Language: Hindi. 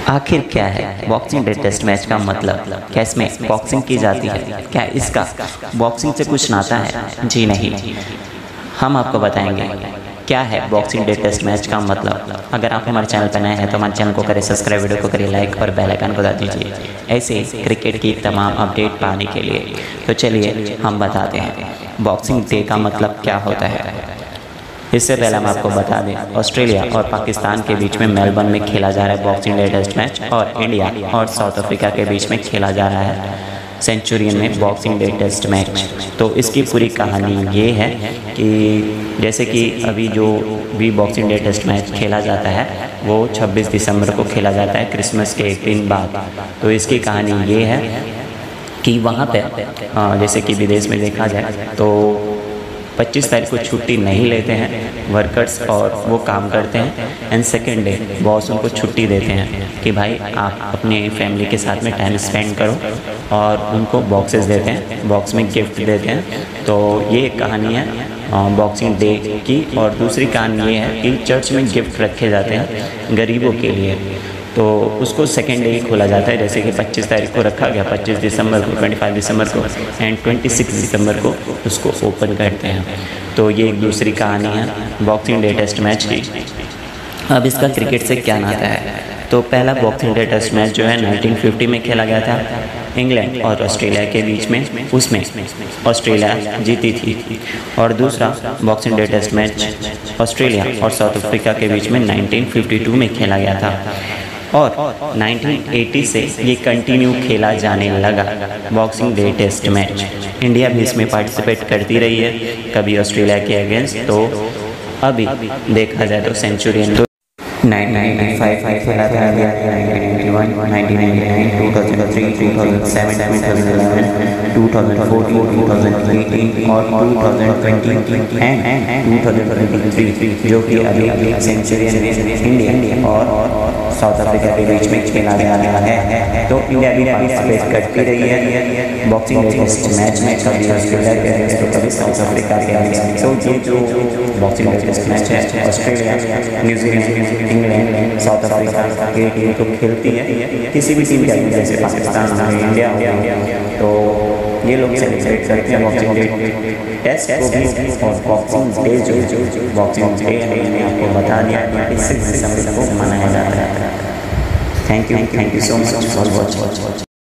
आखिर क्या है बॉक्सिंग डे टेस्ट मैच का मतलब? क्या इसमें बॉक्सिंग की जाती है? क्या इसका बॉक्सिंग से कुछ नाता है? जी नहीं, हम आपको बताएंगे क्या है बॉक्सिंग डे टेस्ट मैच का मतलब। अगर आप हमारे चैनल पर नए हैं तो हमारे चैनल को करें सब्सक्राइब, वीडियो को करें लाइक और बेल आइकन को दबा दीजिए ऐसे क्रिकेट की तमाम अपडेट पाने के लिए। तो चलिए हम बताते हैं बॉक्सिंग डे का मतलब क्या होता है। इससे पहले हम आपको बता दें, ऑस्ट्रेलिया और पाकिस्तान के बीच में मेलबर्न में खेला जा रहा है बॉक्सिंग डे टेस्ट मैच, और इंडिया और साउथ अफ्रीका के बीच में खेला जा रहा है सेंचुरियन में बॉक्सिंग डे टेस्ट मैच। तो इसकी पूरी कहानी ये है कि जैसे कि अभी जो भी बॉक्सिंग डे टेस्ट मैच खेला जाता है वो 26 दिसंबर को खेला जाता है, क्रिसमस के एक दिन बाद। तो इसकी कहानी ये है कि वहाँ पे जैसे कि विदेश में देखा जाए तो 25 तारीख को छुट्टी नहीं लेते हैं वर्कर्स, और वो काम करते हैं। एंड सेकेंड डे बॉस उनको छुट्टी देते हैं कि भाई आप अपने फैमिली के साथ में टाइम स्पेंड करो, और उनको बॉक्सेस देते हैं, बॉक्स में गिफ्ट देते हैं। तो ये एक कहानी है बॉक्सिंग डे की। और दूसरी कहानी ये है कि चर्च में गिफ्ट रखे जाते हैं गरीबों के लिए, तो उसको सेकेंड डे ही खोला जाता है। जैसे कि 25 तारीख को रखा गया, 25 दिसंबर को, 25 दिसंबर को एंड 26 दिसंबर को उसको ओपन करते हैं। तो ये एक दूसरी कहानी है बॉक्सिंग डे टेस्ट मैच की। अब इसका क्रिकेट से क्या नाता है? तो पहला बॉक्सिंग डे टेस्ट मैच जो है 1950 में खेला गया था इंग्लैंड और ऑस्ट्रेलिया के बीच में, उसमें ऑस्ट्रेलिया जीती थी। और दूसरा boxing day test match Australia और साउथ अफ्रीका के बीच में 1952 में खेला गया था, और 1980 से ये कंटिन्यू खेला जाने लगा boxing day test match. India भी इसमें पार्टिसिपेट करती रही है, कभी ऑस्ट्रेलिया के अगेंस्ट। तो अभी देखा जाए तो सेंचुरियन 1995 खेला था, 1991, 1999, 2003, 2007, 2011, 2014, 2018 और 2020 एंड 2023 जो कि अभी सेंचुरियन इंडिया और साउथ अफ्रीका के बीच में खेला जा रहा है। तो इंडिया भी पार्टिसिपेट करती रही है बॉक्सिंग डे टेस्ट मैच में, कभी ऑस्ट्रेलिया के अगेंस्ट तो कभी साउथ अफ्रीका के अगेंस्ट। तो ये जो बॉक्सिंग डे टेस्ट मैच है Australia, New Zealand, England, South Africa की टीम तो खेलती है, किसी भी टीम के अगेंस्ट, जैसे पाकिस्तान हो गया, इंडिया हो गया, तो ये लोग सेलिब्रेट करते हैं बॉक्सिंग डे टेस्ट को भी। और बॉक्सिंग डे जो बॉक्सिंग डे है मैंने आपको बता दिया 26 दिसंबर को मनाया जाता है। Thank you so much for watching.